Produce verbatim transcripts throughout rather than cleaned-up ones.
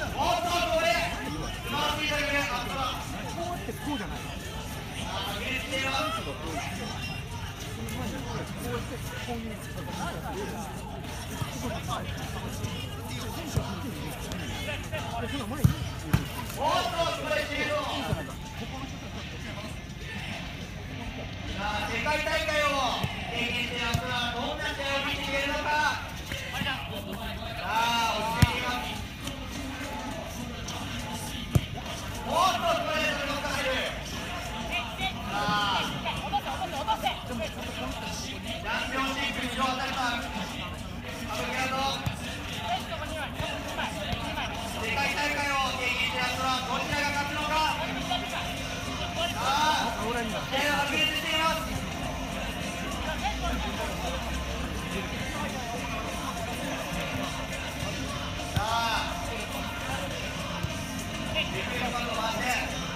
世界大会を経験しているアスラどんな試合を見せていけるのか。さあ落ちていきます。おっとストレートでノック入る。さあチャンピオンシップに当たった歌舞伎だぞ。世界大会を経験しているアスラどちらが勝つのか。さあ試合は白熱しています。さあできるかと回して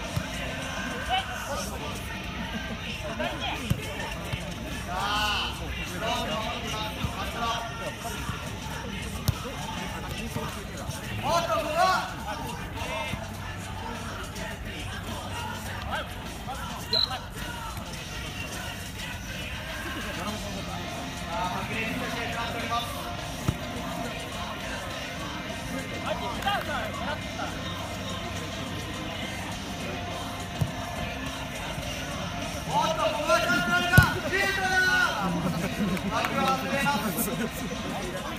さあスローで守っています。カストロおっとここはおっとここはチャンスなるか。シュートだ。枠を外れます。